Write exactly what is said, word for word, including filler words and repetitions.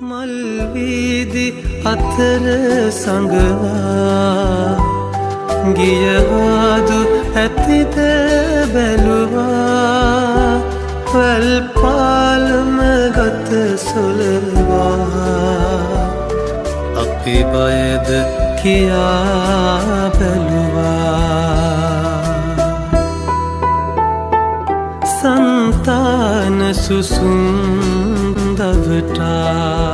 මල්වීදි අතර සඟවා ගියහාදු ඇතිද බැලුවා වල් පාලම ගත සොලවා අපි බයද කියා බැලුවා संतान सुसुम दवटा